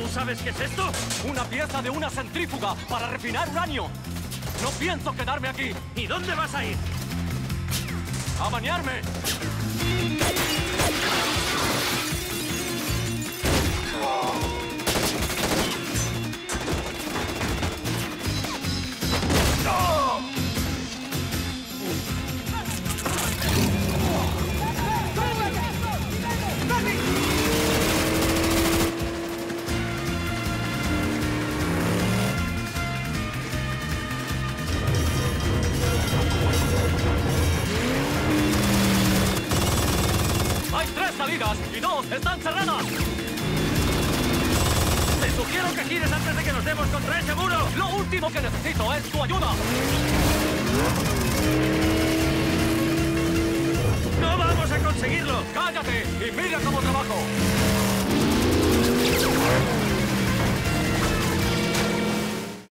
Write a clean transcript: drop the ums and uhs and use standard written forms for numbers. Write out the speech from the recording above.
sabes qué es esto? Una pieza de una centrífuga para refinar uranio. No pienso quedarme aquí. ¿Y dónde vas a ir? ¡A bañarme! ¡Hay 3 salidas y 2 están cerradas! Te sugiero que gires antes de que nos demos contra ese muro. Lo último que necesito es tu ayuda. ¡No vamos a conseguirlo! ¡Cállate y mira cómo trabajo!